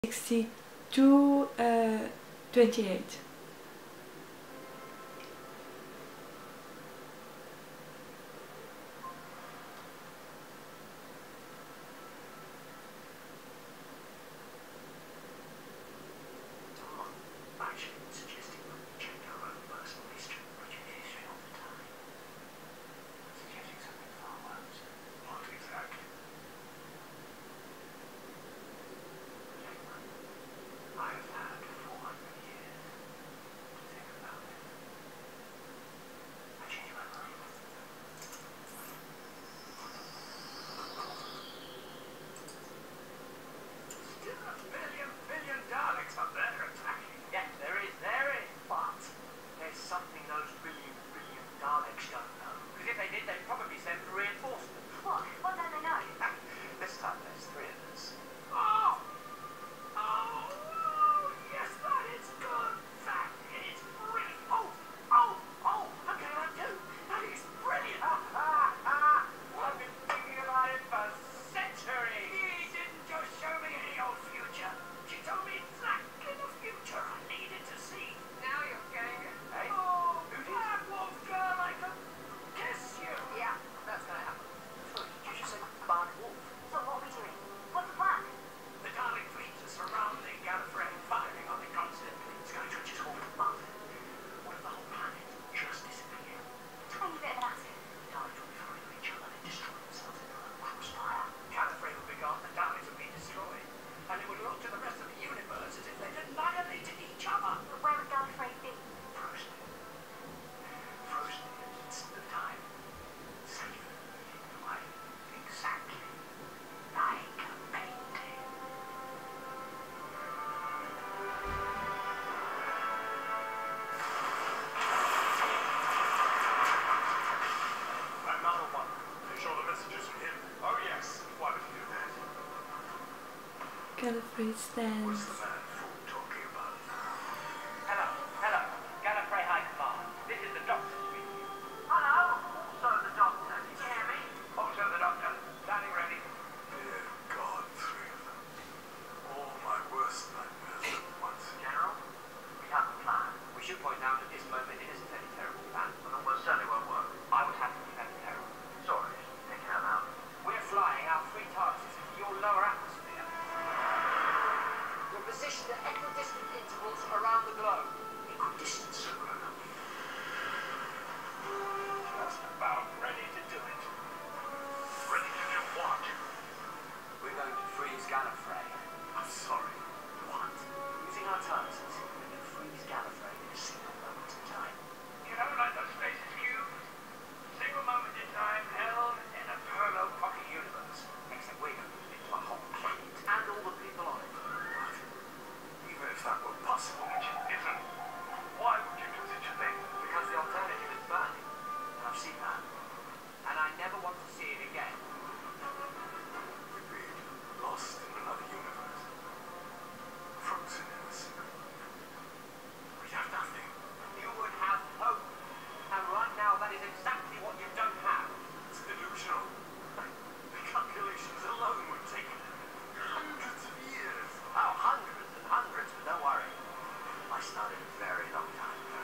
6228. Gallifrey stands. Hello, Gallifrey High Command. This is the Doctor speaking. Hello, also the Doctor. Can you hear me? Also the Doctor. Standing ready. Dear God, 3 of them. All my worst nightmares at once. General, we have a plan. We should point out at this moment it isn't any terrible plan, but almost certainly won't work. I would have to prevent peril. Sorry, take it out. We're flying our 3 targets into your lower atmosphere. You're positioned at equidistant intervals around the globe. Equidistant, sir. Just about ready to do it. Ready to do what? We're going to freeze Gallifrey. I'm sorry. What? Using our TARDISes, we can freeze Gallifrey in a single moment in time. You know, like the Stasis Cube? Single moment in time held in a parallel pocket universe. Except we're going to use it to a whole planet and all the people on it. What? Even if that were possible, which it isn't, why would you do such a thing? Because the alternative is burning. And I've seen that. And I never want to see it again. We'd be lost in another universe. Frozen in a single moment. We'd have nothing. You would have hope. And right now, that is exactly what you don't have. It's delusional. The calculations alone would take hundreds of years. Oh, hundreds and hundreds, but don't worry. I started a very long time ago.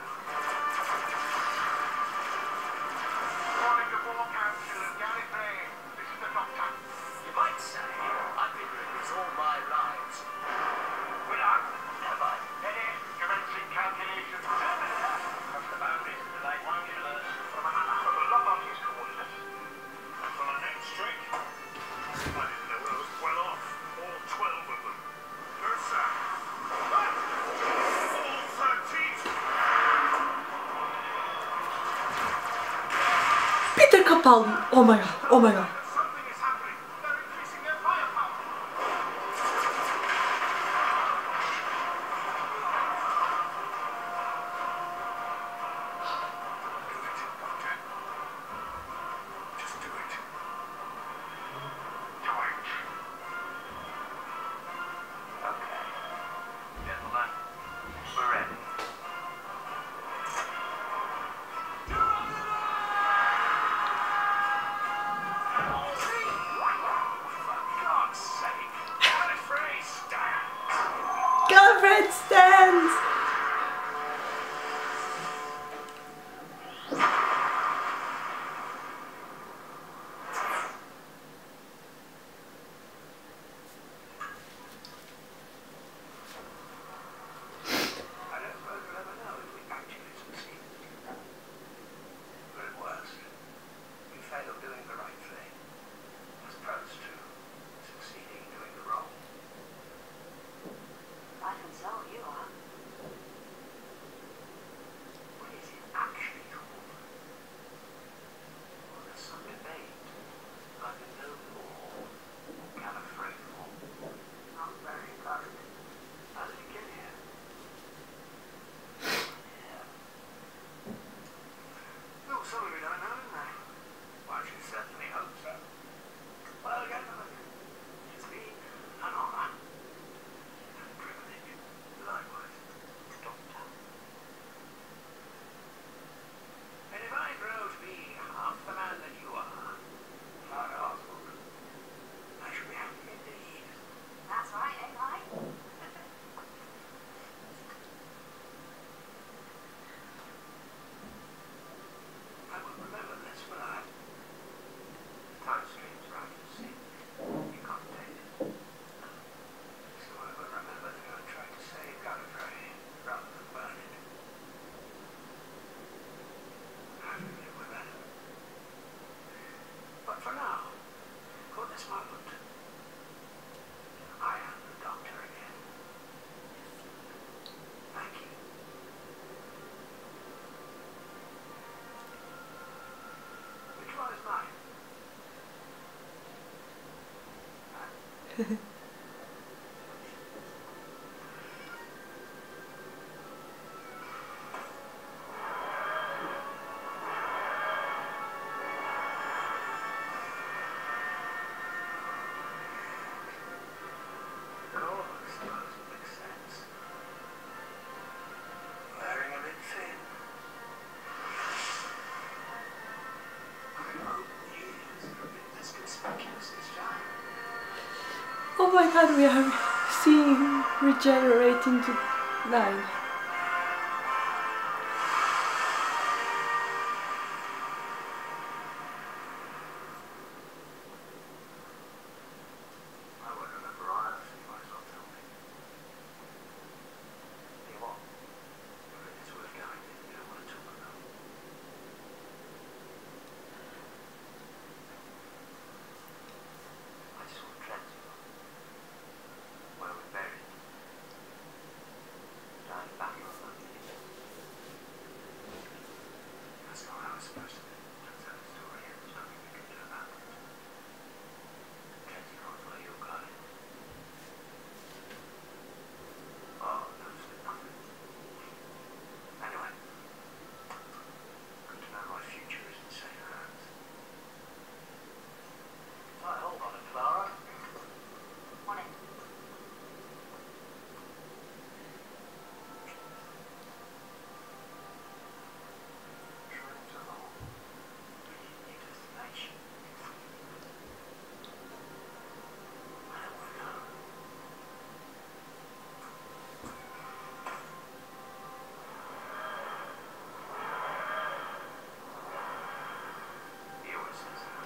Morning to war council of Gallifrey. This is the Doctor. You might say I've been doing this all my lives. Will I? Never. Ready? Commencing calculations. Cross the boundaries of the light universe. From the Lock-on-Use coordinates. And from our next streak. I didn't know I was well off. All 12 of them. No, sir. What? All 13. Peter Capaldi. Oh my god. Oh my god. Something is happening. They're increasing their firepower. Do it, Doctor. Just do it. Do it. Okay. Gentlemen, we're ready. Gallifrey stands! I don't suppose we'll ever know if we actually succeeded. But at worst, we failed doing the right thing, as opposed to succeeding doing the wrong. I can tell you are. What is it actually called? Well, there's some debate. Either no more or Gallifrey more. Not very good. How did it get here? Look, some of it I know, isn't it? Well, I should certainly hope so. Well, gentlemen, it's been an honour and a privilege. Likewise, Doctor. And if I grow to be half the man that you are, Father Oswald, I shall be happy indeed. That's right, ain't I? I will remember this, will I? The time stream's right to see. You can't take it. So I will remember that I tried to save Gallifrey rather than burn it. I have to live with that. But for now, for this moment, I am the Doctor again. Thank you. Which one is mine? Oh, I suppose it makes sense. Wearing a bit thin. I hope the ears are a bit less conspicuous this time. Oh my god, we are seeing him regenerate into 9. I won't remember either, so you might as well tell me. Tell you what, if it's worth going, you don't want to talk about it. I saw Trensville, where we're buried. Dying battle of London. That's not how it's supposed to be. That's how the story ends. Nothing we can do about it. Trensville's where you're going. Oh, knows nothing. Anyway, good to know my future is in safe hands. Right, hold on, Clara. On it. Trains along. New destination. I don't want to go. He always says that.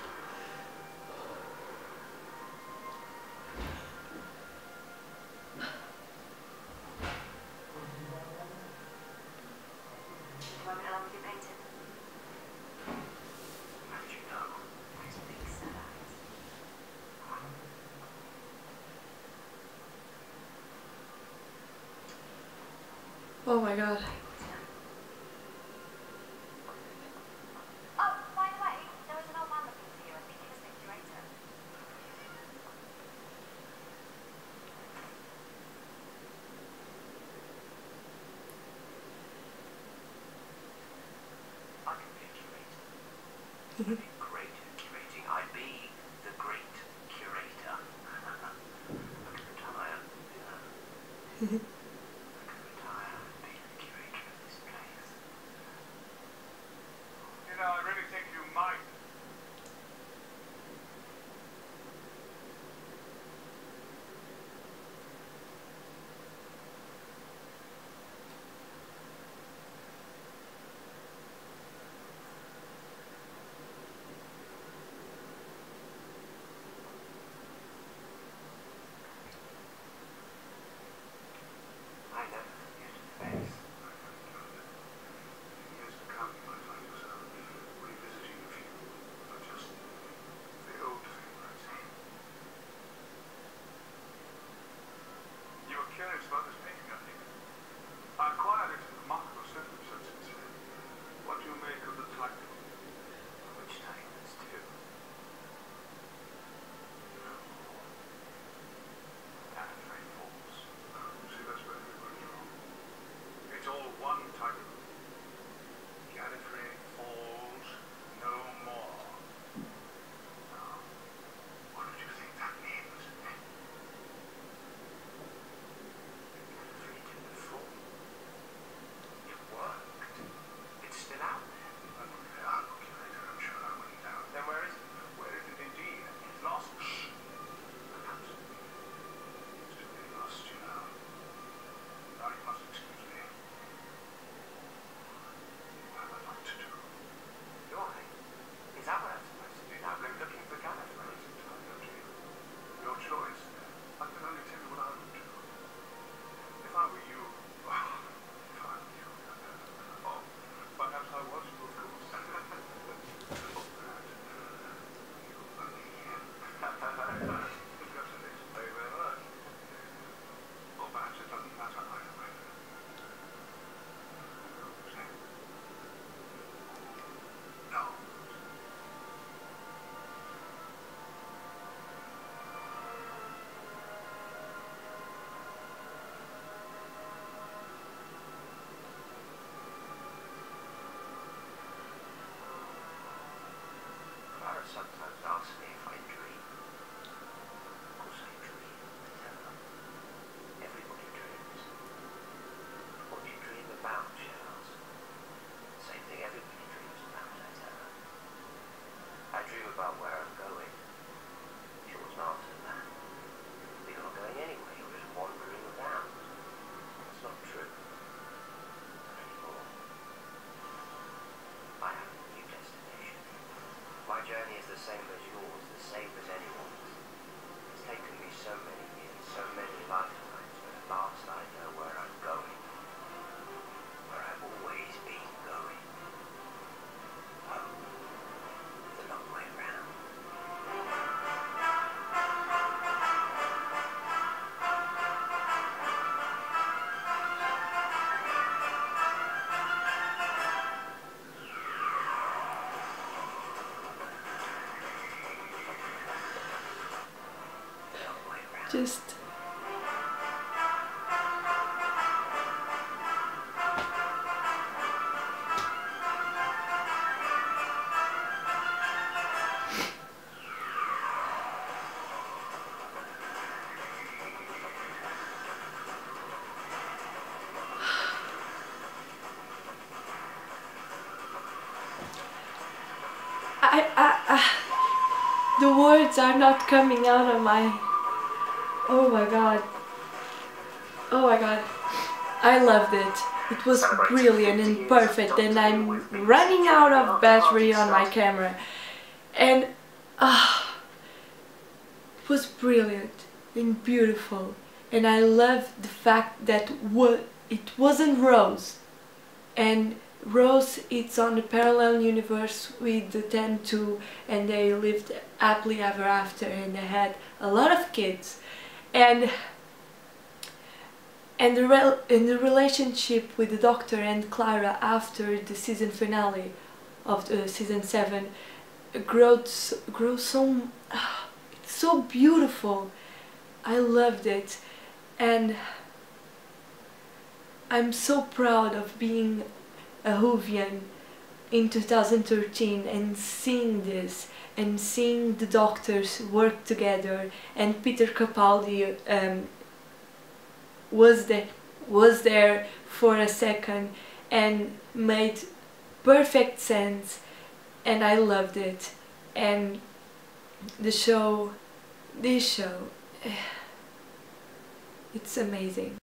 Won't be long with your painting. How did you know? Those big sad eyes. Oh my god. Oh, by the way, there was an old man looking for you. I think he was the curator. I can be a curator. I'd be great at curating. I'd be the great curator. I could retire, you know. I could retire and be the curator of this place. You know, I really think you might. same as yours, the same as anyone's. It's taken me so many years, so many lifetimes, but at last I know where I'm going. Where I've always been going. Home. The long way round. Just the words are not coming out of my... Oh my god. Oh my god. I loved it. It was brilliant and perfect, and I'm running out of battery on my camera. And it was brilliant and beautiful. And I loved the fact that it wasn't Rose. And Rose, it's on the parallel universe with them too, and they lived happily ever after, and they had a lot of kids. And the relationship with the Doctor and Clara after the season finale of season 7 grows so it's so beautiful. I loved it, and I'm so proud of being a Whovian in 2013 and seeing this and seeing the Doctors work together, and Peter Capaldi was there for a second and made perfect sense, and I loved it. And this show, it's amazing.